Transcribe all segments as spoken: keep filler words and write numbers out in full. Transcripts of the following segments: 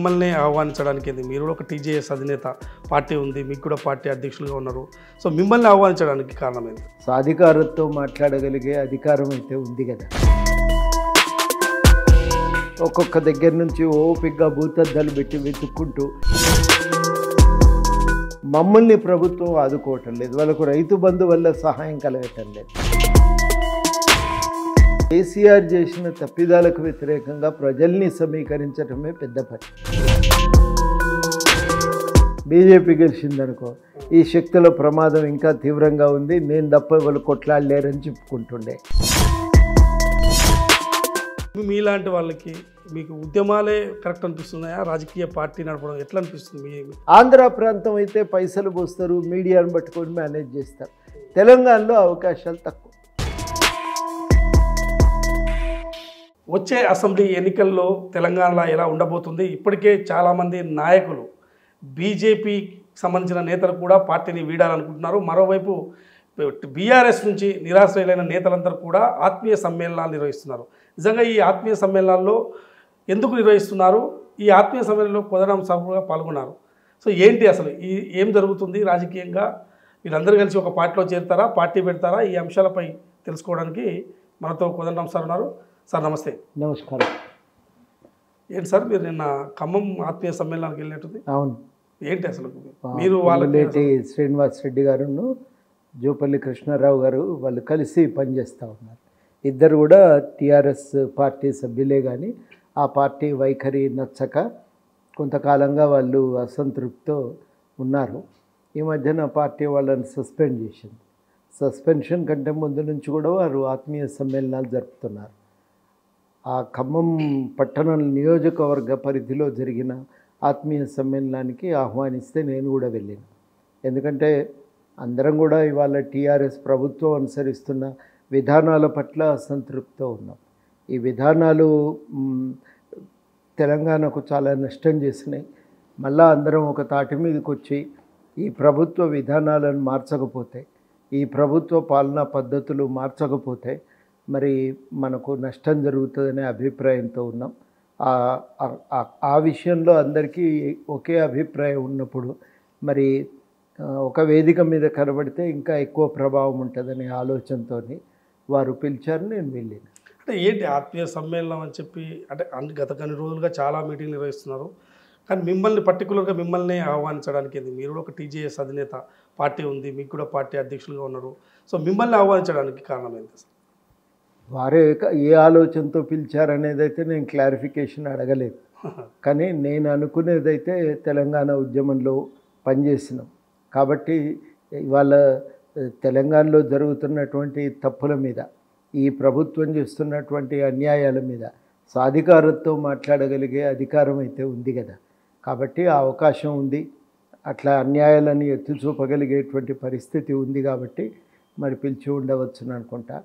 మిమ్మల్ని ఆహ్వానించడానికి ఏంది, మీరు కూడా ఒక టీజేఎస్ అధినేత పార్టీ ఉంది, మీకు కూడా పార్టీ అధ్యక్షులుగా ఉన్నారు. సో మిమ్మల్ని ఆహ్వానించడానికి కారణం ఏంటి? సో అధికారంతో మాట్లాడగలిగే అధికారం అయితే ఉంది కదా. ఒక్కొక్క దగ్గర నుంచి ఓపికగా భూతద్దాలు పెట్టి వెతుక్కుంటూ మమ్మల్ని ప్రభుత్వం ఆదుకోవటం లేదు, వాళ్ళకు రైతు బంధు వల్ల సహాయం కలగటం లేదు. కేసీఆర్ చేసిన తప్పిదాలకు వ్యతిరేకంగా ప్రజల్ని సమీకరించడమే పెద్ద పని. బీజేపీ గెలిచిందనుకో, ఈ శక్తుల ప్రమాదం ఇంకా తీవ్రంగా ఉంది, నేను తప్ప వాళ్ళు కొట్లాడలేరని చెప్పుకుంటుండే. మీలాంటి వాళ్ళకి మీకు ఉద్యమాలే కరెక్ట్ అనిపిస్తున్నాయా, రాజకీయ పార్టీ నడపడం ఎట్లా అనిపిస్తుంది? ఆంధ్ర ప్రాంతం అయితే పైసలు పోస్తారు, మీడియాను పట్టుకొని మేనేజ్ చేస్తారు. తెలంగాణలో అవకాశాలు తక్కువ. వచ్చే అసెంబ్లీ ఎన్నికల్లో తెలంగాణలో ఎలా ఉండబోతుంది? ఇప్పటికే చాలామంది నాయకులు బీజేపీకి సంబంధించిన నేతలు కూడా పార్టీని వీడాలనుకుంటున్నారు. మరోవైపు బీఆర్ఎస్ నుంచి నిరాశ్రయులైన నేతలందరూ కూడా ఆత్మీయ సమ్మేళనాలు నిర్వహిస్తున్నారు. నిజంగా ఈ ఆత్మీయ సమ్మేళనాల్లో ఎందుకు నిర్వహిస్తున్నారు? ఈ ఆత్మీయ సమ్మేళనంలో కోదండరాం సాబుగా పాల్గొన్నారు. సో ఏంటి అసలు ఈ ఏం జరుగుతుంది రాజకీయంగా? వీళ్ళందరూ కలిసి ఒక పార్టీలో చేరుతారా, పార్టీ పెడతారా? ఈ అంశాలపై తెలుసుకోవడానికి మనతో కోదండరాం సార్ ఉన్నారు. సార్ నమస్తే. నమస్కారం. ఏంటి సార్ మీరు నిన్న ఖమ్మం ఆత్మీయ సమ్మేళనానికి వెళ్ళినట్టుంది? అవును. ఏంటి అసలు మీరు వాళ్ళకి శ్రీనివాస్ రెడ్డి గారును జోపల్లి కృష్ణారావు గారు వాళ్ళు కలిసి పనిచేస్తూ ఉన్నారు. ఇద్దరు కూడా టీఆర్ఎస్ పార్టీ సభ్యులే, కానీ ఆ పార్టీ వైఖరి నచ్చక కొంతకాలంగా వాళ్ళు అసంతృప్తితో ఉన్నారు. ఈ మధ్యన పార్టీ వాళ్ళని సస్పెండ్ చేసింది. సస్పెన్షన్ కంటే ముందు నుంచి కూడా వారు ఆత్మీయ సమ్మేళనాలు జరుపుతున్నారు. ఆ ఖమ్మం పట్టణ నియోజకవర్గ పరిధిలో జరిగిన ఆత్మీయ సమ్మేళనానికి ఆహ్వానిస్తే నేను కూడా వెళ్ళాను. ఎందుకంటే అందరం కూడా ఇవాళ టీఆర్ఎస్ ప్రభుత్వం అనుసరిస్తున్న విధానాల పట్ల అసంతృప్తితో ఉన్నాం. ఈ విధానాలు తెలంగాణకు చాలా నష్టం చేసినాయి. మళ్ళా అందరం ఒక తాటి మీదకి వచ్చి ఈ ప్రభుత్వ విధానాలను మార్చకపోతే, ఈ ప్రభుత్వ పాలనా పద్ధతులు మార్చకపోతే మరి మనకు నష్టం జరుగుతుందనే అభిప్రాయంతో ఉన్నాం. ఆ విషయంలో అందరికీ ఒకే అభిప్రాయం ఉన్నప్పుడు మరి ఒక వేదిక మీద కనబడితే ఇంకా ఎక్కువ ప్రభావం ఉంటుందనే ఆలోచనతో వారు పిలిచారు, నేను వెళ్ళాను. అంటే ఏంటి ఆత్మీయ సమ్మేళనం అని చెప్పి, అంటే అన్ని గత కొన్ని రోజులుగా చాలా మీటింగ్లు నిర్వహిస్తున్నారు, కానీ మిమ్మల్ని పర్టికులర్గా మిమ్మల్ని ఆహ్వానించడానికి ఏంది? మీరు కూడా ఒక టీజేఎస్ అధినేత పార్టీ ఉంది, మీకు కూడా పార్టీ అధ్యక్షులుగా ఉన్నారు. సో మిమ్మల్ని ఆహ్వానించడానికి కారణం ఏంటి? వారే ఏ ఆలోచనతో పిలిచారనేది అయితే నేను క్లారిఫికేషన్ అడగలేదు, కానీ నేను అనుకునేదైతే తెలంగాణ ఉద్యమంలో పనిచేసినాం కాబట్టి ఇవాళ తెలంగాణలో జరుగుతున్నటువంటి తప్పుల మీద, ఈ ప్రభుత్వం చేస్తున్నటువంటి అన్యాయాల మీద సాధికారంతో మాట్లాడగలిగే అధికారం అయితే ఉంది కదా. కాబట్టి ఆ అవకాశం ఉంది, అట్లా అన్యాయాలను ఎత్తి చూపగలిగేటువంటి పరిస్థితి ఉంది కాబట్టి మరి పిలిచి ఉండవచ్చును అనుకుంటా.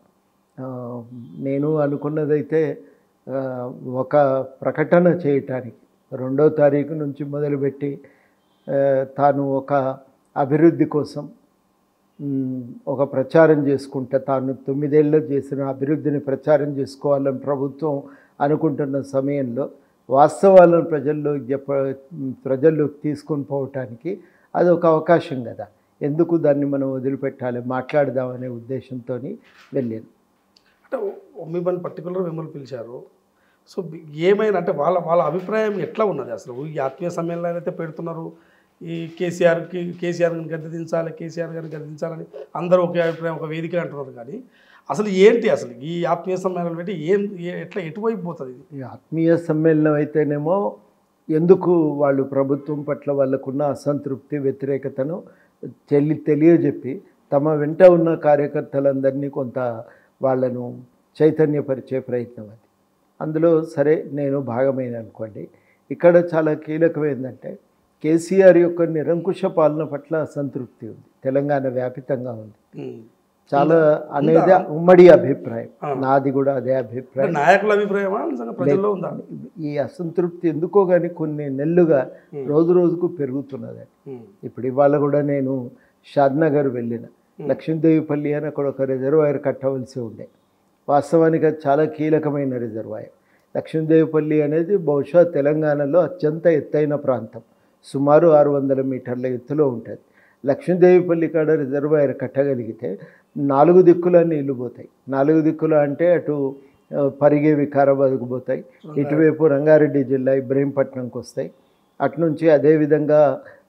నేను అనుకున్నదైతే ఒక ప్రకటన చేయటానికి రెండో తారీఖు నుంచి మొదలుపెట్టి తాను ఒక అభివృద్ధి కోసం ఒక ప్రచారం చేసుకుంటే, తాను తొమ్మిదేళ్ళు చేసిన అభివృద్ధిని ప్రచారం చేసుకోవాలని ప్రభుత్వం అనుకుంటున్న సమయంలో వాస్తవాలను ప్రజల్లోకి చెప్ప ప్రజల్లోకి తీసుకొని పోవటానికి అది ఒక అవకాశం కదా. ఎందుకు దాన్ని మనం వదిలిపెట్టాలి, మాట్లాడదామనే ఉద్దేశంతో వెళ్ళాను. అంటే మిమ్మల్ని పర్టికులర్ మిమ్మల్ని పిలిచారు. సో ఏమైనా అంటే వాళ్ళ వాళ్ళ అభిప్రాయం ఎట్లా ఉన్నది అసలు? ఈ ఆత్మీయ సమ్మేళనాలు అయితే పెడుతున్నారు, ఈ కేసీఆర్కి కేసీఆర్ గారిని గద్దెదించాలి, కేసీఆర్ గారిని గద్దెదించాలని అందరూ ఒకే అభిప్రాయం, ఒక వేదిక అంటున్నారు. కానీ అసలు ఏంటి అసలు ఈ ఆత్మీయ సమ్మేళనం పెట్టి ఏం ఎట్లా ఎటువైపు పోతుంది? ఈ ఆత్మీయ సమ్మేళనం అయితేనేమో ఎందుకు వాళ్ళు ప్రభుత్వం పట్ల వాళ్ళకున్న అసంతృప్తి, వ్యతిరేకతను తెలి తెలియజెప్పి తమ వెంట ఉన్న కార్యకర్తలందరినీ కొంత వాళ్ళను చైతన్యపరిచే ప్రయత్నం అది. అందులో సరే నేను భాగమైన అనుకోండి. ఇక్కడ చాలా కీలకమైందంటే కేసీఆర్ యొక్క నిరంకుశ పాలన పట్ల అసంతృప్తి ఉంది, తెలంగాణ వ్యాపితంగా ఉంది చాలా అనేది ఉమ్మడి అభిప్రాయం. నాది కూడా అదే అభిప్రాయం. నాయకుల అభిప్రాయమా ప్రజల్లో ఉందా? ఈ అసంతృప్తి ఎందుకో కానీ కొన్ని నెలలుగా రోజు రోజుకు పెరుగుతున్నది. ఇప్పుడు ఇవాళ కూడా నేను షాద్నగర్ వెళ్ళిన, లక్ష్మీదేవిపల్లి అని అక్కడ ఒక రిజర్వాయర్ కట్టవలసి ఉండే. వాస్తవానికి అది చాలా కీలకమైన రిజర్వాయర్. లక్ష్మీదేవిపల్లి అనేది బహుశా తెలంగాణలో అత్యంత ఎత్తైన ప్రాంతం, సుమారు ఆరు వందల మీటర్ల ఎత్తులో ఉంటుంది. లక్ష్మీదేవిపల్లి కాడ రిజర్వాయర్ కట్టగలిగితే నాలుగు దిక్కుల నీళ్లు పోతాయి. నాలుగు దిక్కుల అంటే అటు పరిగే వికారాబాద్కు పోతాయి, ఇటువైపు రంగారెడ్డి జిల్లా ఇబ్రహీంపట్నంకి వస్తాయి, అటు నుంచి అదేవిధంగా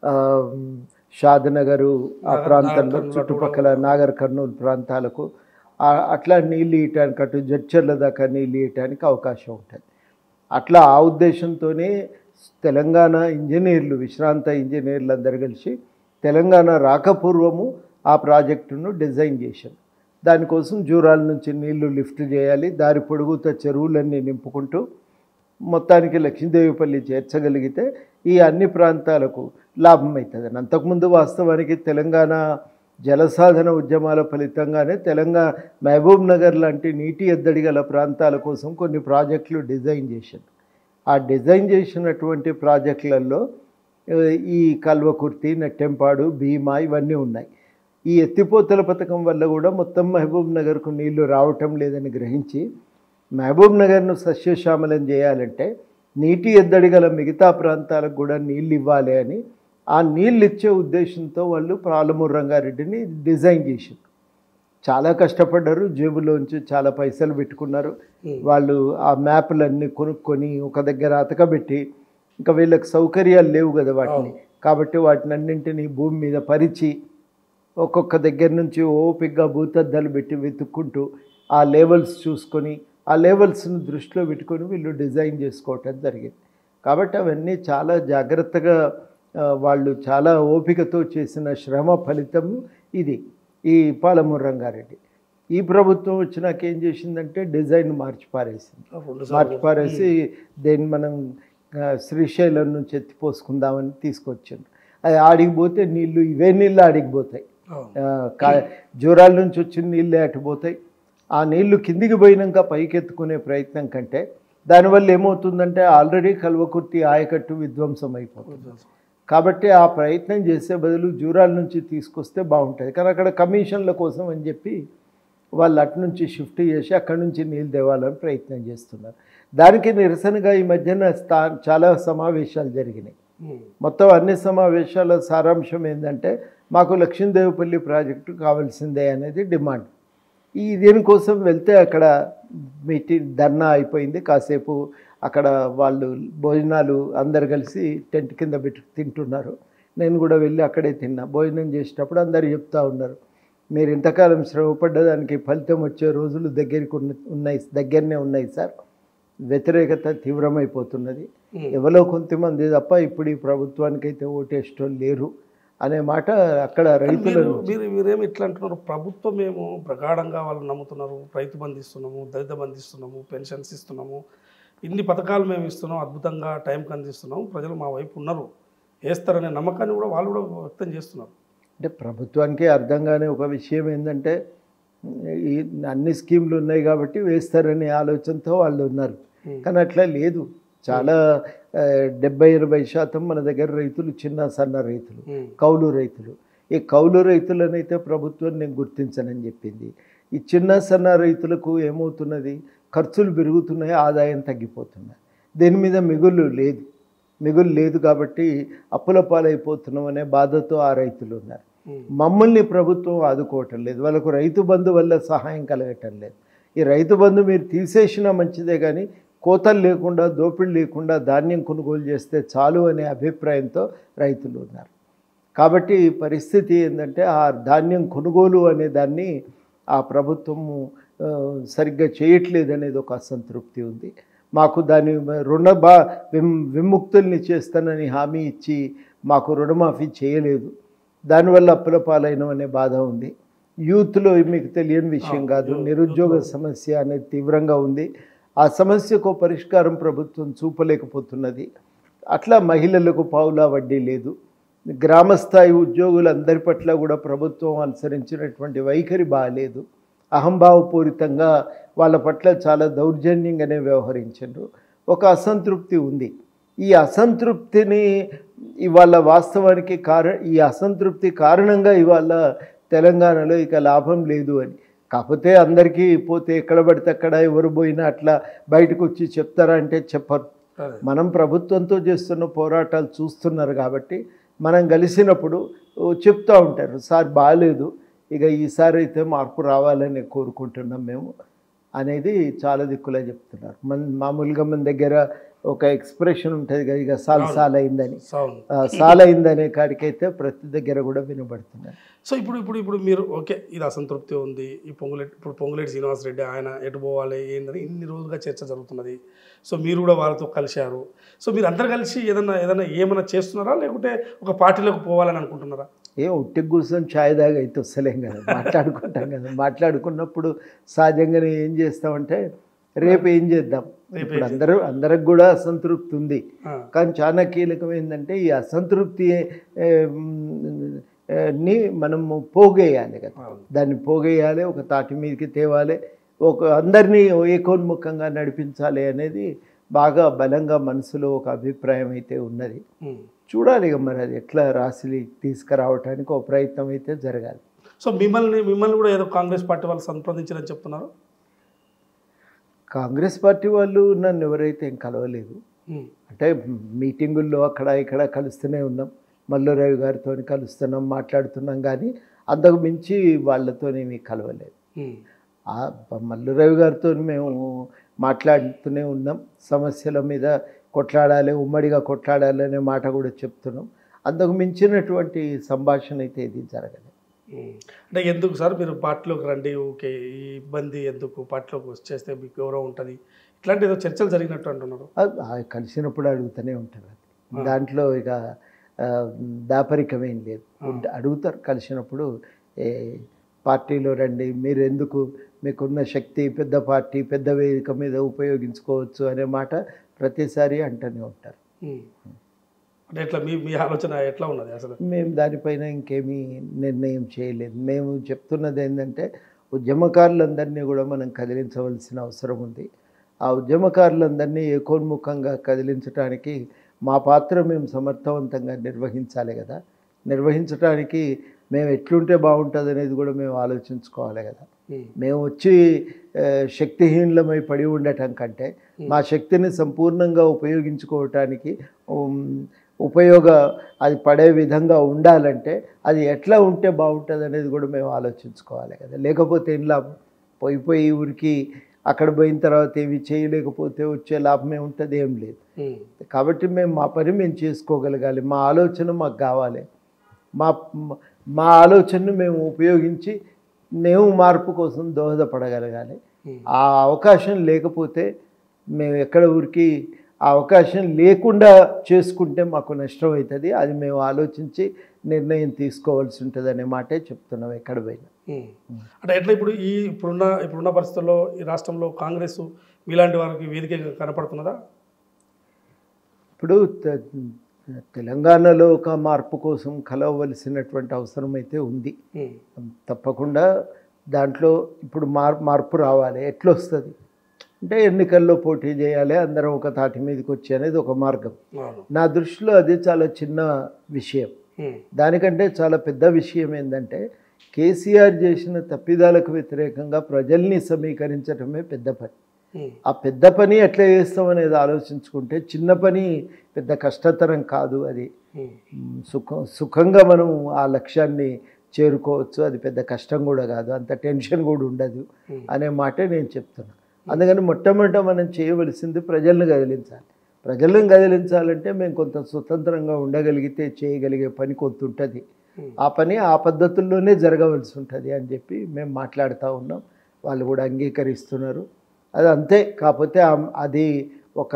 షాద్నగరు ఆ ప్రాంతంలో చుట్టుపక్కల నాగర్ కర్నూలు ప్రాంతాలకు అట్లా నీళ్ళు ఇయటానికి అటు జడ్చర్ల దాకా నీళ్ళు ఇయటానికి అవకాశం ఉంటుంది. అట్లా ఆ ఉద్దేశంతోనే తెలంగాణ ఇంజనీర్లు, విశ్రాంత ఇంజనీర్లు అందరు కలిసి తెలంగాణ రాకపూర్వము ఆ ప్రాజెక్టును డిజైన్ చేశారు. దానికోసం జూరాల నుంచి నీళ్లు లిఫ్ట్ చేయాలి, దారి పొడుగుతో చెరువులన్నీ నింపుకుంటూ మొత్తానికి లక్ష్మీదేవిపల్లి చేర్చగలిగితే ఈ అన్ని ప్రాంతాలకు లాభం అవుతుందని. అంతకుముందు వాస్తవానికి తెలంగాణ జలసాధన ఉద్యమాల ఫలితంగానే తెలంగాణ మహబూబ్ నగర్ లాంటి నీటి ఎద్దడి గల ప్రాంతాల కోసం కొన్ని ప్రాజెక్టులు డిజైన్ చేశారు. ఆ డిజైన్ చేసినటువంటి ప్రాజెక్టులలో ఈ కల్వకుర్తి, నెట్టెంపాడు, భీమా ఇవన్నీ ఉన్నాయి. ఈ ఎత్తిపోతల పథకం వల్ల కూడా మొత్తం మహబూబ్ నగర్కు నీళ్లు రావటం లేదని గ్రహించి మహబూబ్ నగర్ను సస్యశ్యామలం చేయాలంటే నీటి ఎద్దడి గల మిగతా ప్రాంతాలకు కూడా నీళ్ళు ఇవ్వాలి అని ఆ నీళ్ళు ఇచ్చే ఉద్దేశంతో వాళ్ళు పాలమూరు రంగారెడ్డిని డిజైన్ చేశారు. చాలా కష్టపడ్డారు, జేబులోంచి చాలా పైసలు పెట్టుకున్నారు. వాళ్ళు ఆ మ్యాప్లన్నీ కొనుక్కొని ఒక దగ్గర అతకబెట్టి, ఇంకా వీళ్ళకి సౌకర్యాలు లేవు కదా వాటిని, కాబట్టి వాటిని అన్నింటినీ భూమి మీద పరిచి ఒక్కొక్క దగ్గర నుంచి ఓపికగా భూతద్దాలు పెట్టి వెతుక్కుంటూ ఆ లెవెల్స్ చూసుకొని ఆ లెవెల్స్ను దృష్టిలో పెట్టుకొని వీళ్ళు డిజైన్ చేసుకోవటం జరిగింది. కాబట్టి అవన్నీ చాలా జాగ్రత్తగా వాళ్ళు చాలా ఓపికతో చేసిన శ్రమ ఫలితం ఇది ఈ పాలమూరు రంగారెడ్డి. ఈ ప్రభుత్వం వచ్చినాక ఏం చేసిందంటే డిజైన్ మార్చి పారేసింది. మార్చి పారేసి దేన్ని మనం శ్రీశైలం నుంచి ఎత్తిపోసుకుందామని తీసుకొచ్చాను. అది ఆడిగిపోతే నీళ్ళు ఇవే నీళ్ళు ఆడిగిపోతాయి, జూరాల నుంచి వచ్చిన నీళ్ళే అటుపోతాయి. ఆ నీళ్లు కిందికి పోయినాక పైకి ఎత్తుకునే ప్రయత్నం కంటే దానివల్ల ఏమవుతుందంటే ఆల్రెడీ కల్వకుర్తి ఆయకట్టు విధ్వంసం అయిపోతుంది. కాబట్టి ఆ ప్రయత్నం చేసే బదులు జూరాల నుంచి తీసుకొస్తే బాగుంటుంది. కానీ అక్కడ కమిషన్ల కోసం అని చెప్పి వాళ్ళు అటు నుంచి షిఫ్ట్ చేసి అక్కడి నుంచి నీళ్ళు తేవాలని ప్రయత్నం చేస్తున్నారు. దానికి నిరసనగా ఈ మధ్యన స్థా చాలా సమావేశాలు జరిగినాయి. మొత్తం అన్ని సమావేశాల సారాంశం ఏంటంటే మాకు లక్ష్మీదేవిపల్లి ప్రాజెక్టు కావాల్సిందే అనేది డిమాండ్. ఈ దీనికోసం వెళ్తే అక్కడ మీటింగ్ ధర్నా అయిపోయింది. కాసేపు అక్కడ వాళ్ళు భోజనాలు అందరు కలిసి టెంట్ కింద పెట్టి తింటున్నారు. నేను కూడా వెళ్ళి అక్కడే తిన్నా. భోజనం చేసేటప్పుడు అందరు చెప్తా ఉన్నారు, మీరు ఇంతకాలం శ్రమపడ్డదానికి ఫలితం వచ్చే రోజులు దగ్గరికి ఉన్నాయి, దగ్గరనే ఉన్నాయి సార్. వ్యతిరేకత తీవ్రమైపోతున్నది, ఎవరో కొంతమంది తప్ప ఇప్పుడు ఈ ప్రభుత్వానికి అయితే ఓటేష్టం లేరు అనే మాట అక్కడ రైతులు. మీరు మీరేమి ఇట్లా అంటున్నారు, ప్రభుత్వం మేము ప్రగాఢంగా వాళ్ళు నమ్ముతున్నారు, రైతు బంధిస్తున్నాము, దళిత బంధిస్తున్నాము, పెన్షన్స్ ఇస్తున్నాము, ఇన్ని పథకాలు మేము ఇస్తున్నాం, అద్భుతంగా టైంకి అందిస్తున్నాం, ప్రజలు మా వైపు ఉన్నారు, వేస్తారనే నమ్మకాన్ని కూడా వాళ్ళు కూడా వ్యక్తం చేస్తున్నారు. అంటే ప్రభుత్వానికి అర్థం కాని ఒక విషయం ఏంటంటే ఈ అన్ని స్కీమ్లు ఉన్నాయి కాబట్టి వేస్తారనే ఆలోచనతో వాళ్ళు ఉన్నారు. కానీ అట్లా లేదు. చాలా డెబ్బై ఎనభై శాతం మన దగ్గర రైతులు చిన్న సన్న రైతులు, కౌలు రైతులు. ఈ కౌలు రైతులనైతే ప్రభుత్వం నేను గుర్తించనని చెప్పింది. ఈ చిన్న సన్న రైతులకు ఏమవుతున్నది, ఖర్చులు పెరుగుతున్నాయి, ఆదాయం తగ్గిపోతున్నాయి, దేని మీద మిగులు లేదు. మిగులు లేదు కాబట్టి అప్పుల పాలైపోతున్నాం అనే బాధతో ఆ రైతులు ఉన్నారు. మమ్మల్ని ప్రభుత్వం ఆదుకోవటం లేదు, వాళ్ళకు రైతు బంధు వల్ల సహాయం కలగటం లేదు. ఈ రైతు బంధు మీరు తీసేసినా మంచిదే కానీ కోతలు లేకుండా, దోపిడీ లేకుండా ధాన్యం కొనుగోలు చేస్తే చాలు అనే అభిప్రాయంతో రైతులు ఉన్నారు. కాబట్టి పరిస్థితి ఏంటంటే ఆ ధాన్యం కొనుగోలు అనే దాన్ని ఆ ప్రభుత్వము సరిగ్గా చేయట్లేదు అనేది ఒక అసంతృప్తి ఉంది. మాకు దాని రుణ బా విమ్ విముక్తుల్ని చేస్తానని హామీ ఇచ్చి మాకు రుణమాఫీ చేయలేదు, దానివల్ల అప్పుల పాలైన అనే బాధ ఉంది. యూత్లో మీకు తెలియని విషయం కాదు, నిరుద్యోగ సమస్య అనేది తీవ్రంగా ఉంది. ఆ సమస్యకు పరిష్కారం ప్రభుత్వం చూపలేకపోతున్నది. అట్లా మహిళలకు పావులా వడ్డీ లేదు. గ్రామస్థాయి ఉద్యోగులందరి పట్ల కూడా ప్రభుత్వం అనుసరించినటువంటి వైఖరి బాగాలేదు. అహంభావపూరితంగా వాళ్ళ పట్ల చాలా దౌర్జన్యంగానే వ్యవహరించారు. ఒక అసంతృప్తి ఉంది. ఈ అసంతృప్తిని ఇవాళ వాస్తవానికి కార ఈ అసంతృప్తి కారణంగా ఇవాళ తెలంగాణలో ఇక లాభం లేదు అని కాకపోతే అందరికీ పోతే ఎక్కడ పడితే అక్కడ ఎవరు పోయినా అట్లా బయటకు వచ్చి చెప్తారా అంటే చెప్పరు. మనం ప్రభుత్వంతో చేస్తున్న పోరాటాలు చూస్తున్నారు కాబట్టి మనం కలిసినప్పుడు చెప్తూ ఉంటారు, సార్ బాగాలేదు, ఇక ఈసారి అయితే మార్పు రావాలని కోరుకుంటున్నాం మేము అనేది చాలా దిక్కులా చెప్తున్నారు. మన మామూలుగా మన దగ్గర ఒక ఎక్స్ప్రెషన్ ఉంటుంది కదా, ఇక సాల్ సాల్ అయిందని, సాల్ అయిందనే కాడికైతే ప్రతి దగ్గర కూడా వినబడుతున్నారు. సో ఇప్పుడు ఇప్పుడు ఇప్పుడు మీరు ఓకే ఇది అసంతృప్తి ఉంది, ఈ పొంగులేటి ఇప్పుడు పొంగులేటి శ్రీనివాసరెడ్డి ఆయన ఎటు పోవాలి ఏందని ఇన్ని రోజులుగా చర్చ జరుగుతున్నది. సో మీరు కూడా వాళ్ళతో కలిశారు. సో మీరు అందరు కలిసి ఏదన్నా ఏదన్నా ఏమైనా చేస్తున్నారా, లేకుంటే ఒక పార్టీలోకి పోవాలని అనుకుంటున్నారా? ఏం ఉట్టి కూర్చొని ఛాయ్ దాగా అయితే వస్తలేం కదా, మాట్లాడుకుంటాం కదా. మాట్లాడుకున్నప్పుడు సహజంగానే ఏం చేస్తామంటే రేపు ఏం చేద్దాం, ఇప్పుడు అందరూ అందరికి కూడా అసంతృప్తి ఉంది, కానీ చాలా కీలకం ఏంటంటే ఈ అసంతృప్తి ని మనము పోగేయాలి కదా, దాన్ని పోగేయాలి, ఒక తాటి మీదకి తేవాలి, ఒక అందరినీ ఏకోన్ముఖంగా నడిపించాలి అనేది బాగా బలంగా మనసులో ఒక అభిప్రాయం అయితే ఉన్నది. చూడాలి ఇక మరి అది ఎట్లా రాసి తీసుకురావడానికి ఒక ప్రయత్నం అయితే జరగాలి. సో మిమ్మల్ని మిమ్మల్ని కూడా ఏదో కాంగ్రెస్ పార్టీ వాళ్ళు సంప్రదించారని చెప్తున్నారు. కాంగ్రెస్ పార్టీ వాళ్ళు నన్ను ఎవరైతే ఏం కలవలేదు, అంటే మీటింగుల్లో అక్కడ ఇక్కడ కలుస్తూనే ఉన్నాం, మల్లురావు గారితో కలుస్తున్నాం, మాట్లాడుతున్నాం, కానీ అంతకు మించి వాళ్ళతోనేమీ కలవలేదు. ఆ మల్లురావు గారితో మేము మాట్లాడుతూనే ఉన్నాం, సమస్యల మీద కొట్లాడాలి, ఉమ్మడిగా కొట్లాడాలి అనే మాట కూడా చెప్తున్నాం. అంతకు మించినటువంటి సంభాషణ అయితే ఇది జరగలేదు. అంటే ఎందుకు సార్ మీరు పార్టీలోకి రండి, ఓకే ఈ ఇబ్బంది ఎందుకు, పార్టీలోకి వచ్చేస్తే మీకు గౌరవం ఉంటుంది, ఇట్లాంటి ఏదో చర్చలు జరిగినట్టు అంటున్నారు. కలిసినప్పుడు అడుగుతూనే ఉంటారు, అది దాంట్లో ఇక దాపరికమేం లేదు, అడుగుతారు కలిసినప్పుడు, ఏ పార్టీలో రండి, మీరు ఎందుకు మీకున్న శక్తి పెద్ద పార్టీ పెద్ద వేదిక మీద ఉపయోగించుకోవచ్చు అనే మాట ప్రతిసారి అంటూనే ఉంటారు. అంటే ఎట్లా మీ మీ ఆలోచన ఎట్లా ఉన్నది అసలు? మేము దానిపైన ఇంకేమీ నిర్ణయం చేయలేదు. మేము చెప్తున్నది ఏంటంటే ఉద్యమకారులందరినీ కూడా మనం కదిలించవలసిన అవసరం ఉంది. ఆ ఉద్యమకారులందరినీ ఏకోన్ముఖంగా కదిలించడానికి మా పాత్ర మేము సమర్థవంతంగా నిర్వహించాలి కదా. నిర్వహించడానికి మేము ఎట్లుంటే బాగుంటుంది అనేది కూడా మేము ఆలోచించుకోవాలి కదా. మేము వచ్చి శక్తిహీనులమై పడి ఉండటం కంటే మా శక్తిని సంపూర్ణంగా ఉపయోగించుకోవటానికి ఉపయోగ అది పడే విధంగా ఉండాలంటే అది ఎట్లా ఉంటే బాగుంటుంది అనేది కూడా మేము ఆలోచించుకోవాలి కదా. లేకపోతే ఇలా పోయి పోయి ఊరికి అక్కడ పోయిన తర్వాత ఏమి చేయలేకపోతే వచ్చే లాభమే ఉంటుంది, ఏం లేదు. కాబట్టి మేము మా పని మేము చేసుకోగలగాలి, మా ఆలోచన మాకు కావాలి, మా మా ఆలోచనను మేము ఉపయోగించి మేము మార్పు కోసం దోహదపడగలగాలి. ఆ అవకాశం లేకపోతే మేము ఎక్కడ ఊరికి ఆ అవకాశం లేకుండా చేసుకుంటే మాకు నష్టం అవుతుంది. అది మేము ఆలోచించి నిర్ణయం తీసుకోవాల్సి ఉంటుంది అనే మాటే చెప్తున్నాం ఎక్కడ పోయినా. అంటే ఎట్లా ఇప్పుడు ఈ ఇప్పుడున్న ఇప్పుడున్న పరిస్థితుల్లో ఈ రాష్ట్రంలో కాంగ్రెస్ మీలాంటి వారికి వేదిక కనపడుతున్నదా? ఇప్పుడు తెలంగాణలో ఒక మార్పు కోసం కలవవలసినటువంటి అవసరం అయితే ఉంది తప్పకుండా. దాంట్లో ఇప్పుడు మార్ మార్పు రావాలి, ఎట్లా వస్తుంది అంటే ఎన్నికల్లో పోటీ చేయాలి, అందరం ఒక తాటి మీదకి వచ్చి అనేది ఒక మార్గం. నా దృష్టిలో అది చాలా చిన్న విషయం. దానికంటే చాలా పెద్ద విషయం ఏంటంటే కేసీఆర్ చేసిన తప్పిదాలకు వ్యతిరేకంగా ప్రజల్ని సమీకరించడమే పెద్ద పని. ఆ పెద్ద పని ఎట్లా చేస్తాం అనేది ఆలోచించుకుంటే చిన్న పని పెద్ద కష్టతరం కాదు, అది సుఖం సుఖంగా మనం ఆ లక్ష్యాన్ని చేరుకోవచ్చు, అది పెద్ద కష్టం కూడా కాదు, అంత టెన్షన్ కూడా ఉండదు అనే మాటే నేను చెప్తున్నాను. అందుకని మొట్టమొదట మనం చేయవలసింది ప్రజలను కదిలించాలి. ప్రజలను కదిలించాలంటే మేము కొంత స్వతంత్రంగా ఉండగలిగితే చేయగలిగే పని కొంత ఉంటుంది. ఆ పని ఆ పద్ధతుల్లోనే జరగవలసి ఉంటుంది అని చెప్పి మేము మాట్లాడుతూ ఉన్నాం, వాళ్ళు కూడా అంగీకరిస్తున్నారు. అది అంతే. కాకపోతే అది ఒక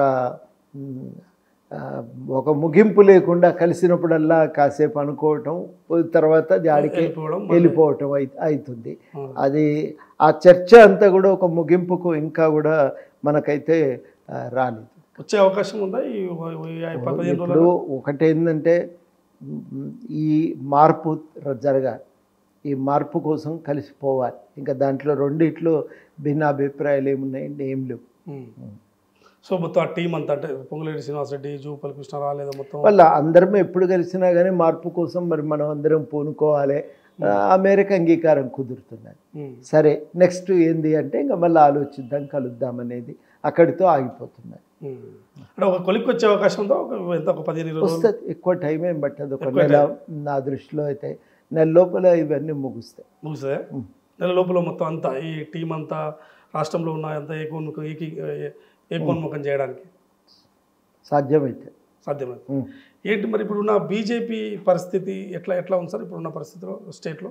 ఒక ముగింపు లేకుండా కలిసినప్పుడల్లా కాసేపు అనుకోవటం, తర్వాత దాడికి వెళ్ళిపోవటం అవుతుంది. అది ఆ చర్చ అంతా కూడా ఒక ముగింపుకు ఇంకా కూడా మనకైతే రాలేదు. వచ్చే అవకాశం ఉందా? ఇప్పుడు ఒకటేంటంటే ఈ మార్పు జరగాలి, ఈ మార్పు కోసం కలిసిపోవాలి. ఇంకా దాంట్లో రెండిట్లో భిన్న అభిప్రాయాలు ఏమున్నాయండి? ఏం లేవు. సో మొత్తం ఆ టీం అంతా అంటే పొంగులేటి శ్రీనివాసరెడ్డి, జూపల్లి కృష్ణారావు లేదా మొత్తం వాళ్ళ అందరం ఎప్పుడు కలిసినా కానీ మార్పు కోసం మరి మనం అందరం పూనుకోవాలి ఆ మేరకు అంగీకారం కుదురుతున్నది. సరే నెక్స్ట్ ఏంది అంటే ఇంకా మళ్ళీ ఆలోచిద్దాం కలుద్దాం అనేది అక్కడితో ఆగిపోతున్నది. అంటే ఒక కొలిక్కి వచ్చే అవకాశం ఉందో ఎంత ఒక పదిహేను ఇరవై వస్తుంది. ఎక్కువ టైం ఏం పట్టదు, ఒక నెల నా దృష్టిలో అయితే నెల లోపల ఇవన్నీ ముగుస్తాయి. ముగిస్తాయి నెల లోపల మొత్తం అంతా ఈ టీం అంతా రాష్ట్రంలో ఉన్న అంతా ఏకోన్ముఖం ఏకీ ఏకోన్ముఖం చేయడానికి సాధ్యమైతే సాధ్యమైంది. ఏంటి మరి ఇప్పుడున్న బీజేపీ పరిస్థితి ఎట్లా ఎట్లా ఉంది సార్ ఇప్పుడున్న పరిస్థితిలో స్టేట్లో?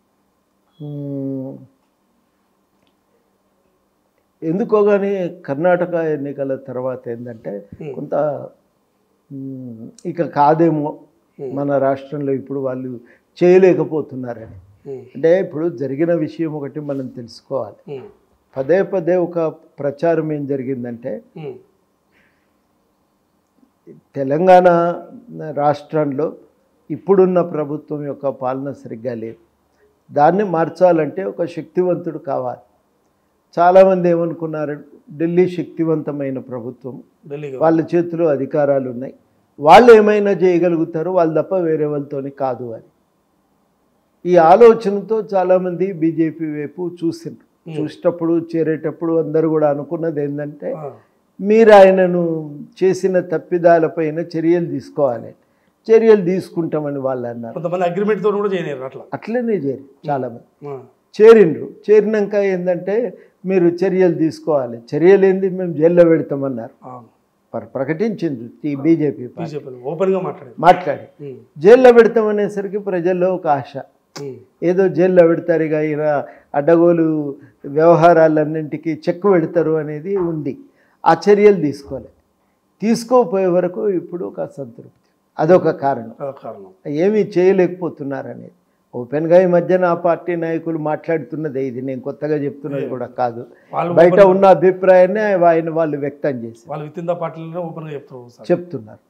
ఎందుకో కానీ కర్ణాటక ఎన్నికల తర్వాత ఏంటంటే కొంత ఇక కాదేమో మన రాష్ట్రంలో ఇప్పుడు వాళ్ళు చేయలేకపోతున్నారని. అంటే ఇప్పుడు జరిగిన విషయం ఒకటి మనం తెలుసుకోవాలి. పదే పదే ఒక ప్రచారం ఏం జరిగిందంటే తెలంగాణ రాష్ట్రంలో ఇప్పుడున్న ప్రభుత్వం యొక్క పాలన సరిగ్గా లేదు, దాన్ని మార్చాలంటే ఒక శక్తివంతుడు కావాలి. చాలామంది ఏమనుకున్నారు, ఢిల్లీ శక్తివంతమైన ప్రభుత్వం, వాళ్ళ చేతిలో అధికారాలు ఉన్నాయి, వాళ్ళు ఏమైనా చేయగలుగుతారు, వాళ్ళు తప్ప వేరే వాళ్ళతోని కాదు అని. ఈ ఆలోచనతో చాలామంది బీజేపీ వైపు చూసిండ్రు. చూసేటప్పుడు చేరేటప్పుడు అందరూ కూడా అనుకున్నది ఏంటంటే మీరు ఆయనను చేసిన తప్పిదాలపైన చర్యలు తీసుకోవాలి, చర్యలు తీసుకుంటామని వాళ్ళు అన్నారు. కొంతమంది అగ్రిమెంట్తో కూడా చేయలేరు, అట్లా అట్లనే చేరి చాలామంది చేరిండ్రు. చేరినాక ఏంటంటే మీరు చర్యలు తీసుకోవాలి, చర్యలు ఏంది మేము జైల్లో పెడతామన్నారు. ప్రకటించింది ఈ బీజేపీ ఓపెన్గా మాట్లాడి మాట్లాడి జైల్లో పెడతామనేసరికి ప్రజల్లో ఒక ఆశ, ఏదో జైల్లో పెడతారు ఇక ఈయన అడ్డగోలు వ్యవహారాలన్నింటికి చెక్ పెడతారు అనేది ఉంది. ఆ చర్యలు తీసుకోవాలి, తీసుకోపోయే వరకు ఇప్పుడు ఒక అసంతృప్తి, అదొక కారణం. ఏమీ చేయలేకపోతున్నారనేది ఓపెన్గా ఈ మధ్యన ఆ పార్టీ నాయకులు మాట్లాడుతున్నదే, ఇది నేను కొత్తగా చెప్తున్నది కూడా కాదు, బయట ఉన్న అభిప్రాయాన్ని ఆయన వాళ్ళు వ్యక్తం చేసి చెప్తున్నారు.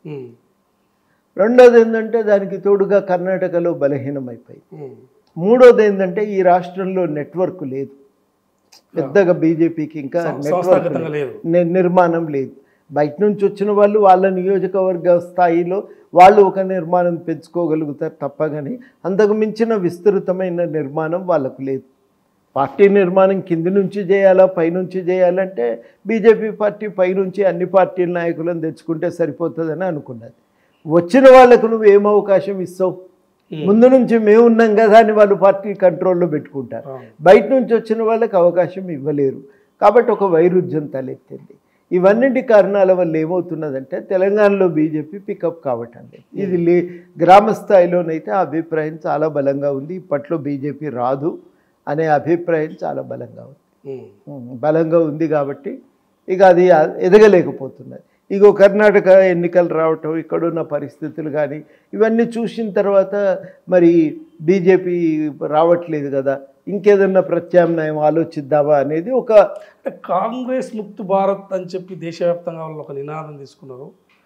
రెండోది ఏంటంటే దానికి తోడుగా కర్ణాటకలో బలహీనమైపోయి, మూడోది ఏంటంటే ఈ రాష్ట్రంలో నెట్వర్క్ లేదు పెద్దగా, బీజేపీకి ఇంకా నెట్వర్క్ నిర్మాణం లేదు. బయట నుంచి వచ్చిన వాళ్ళు వాళ్ళ నియోజకవర్గ స్థాయిలో వాళ్ళు ఒక నిర్మాణం పెంచుకోగలుగుతారు తప్ప కానీ అంతకు మించిన విస్తృతమైన నిర్మాణం వాళ్ళకు లేదు. పార్టీ నిర్మాణం కింది నుంచి చేయాలా పైనుంచి చేయాలంటే బీజేపీ పార్టీ పైనుంచి అన్ని పార్టీల నాయకులను తెచ్చుకుంటే సరిపోతుందని అనుకున్నది. వచ్చిన వాళ్ళకు నువ్వు ఏం అవకాశం ఇస్తావు? ముందు నుంచి మేము ఉన్నాం కదా అని వాళ్ళు పార్టీ కంట్రోల్లో పెట్టుకుంటారు, బయట నుంచి వచ్చిన వాళ్ళకి అవకాశం ఇవ్వలేరు. కాబట్టి ఒక వైరుధ్యం తలెత్తింది. ఇవన్నింటి కారణాల వల్ల ఏమవుతున్నదంటే తెలంగాణలో బీజేపీ పికప్ కావటం లేదు. ఇది లే గ్రామ స్థాయిలోనైతే ఆ అభిప్రాయం చాలా బలంగా ఉంది, ఇప్పట్లో బీజేపీ రాదు అనే అభిప్రాయం చాలా బలంగా ఉంది బలంగా ఉంది కాబట్టి ఇక అది ఎదగలేకపోతున్నది. ఇగో కర్ణాటక ఎన్నికలు రావటం, ఇక్కడున్న పరిస్థితులు కానీ ఇవన్నీ చూసిన తర్వాత మరి బీజేపీ రావట్లేదు కదా, ఇంకేదన్నా ప్రత్యామ్నాయం ఆలోచిద్దామా అనేది ఒక కాంగ్రెస్ ముక్త్ భారత్ అని చెప్పి దేశవ్యాప్తంగా వాళ్ళు ఒక నినాదం తీసుకున్నారు.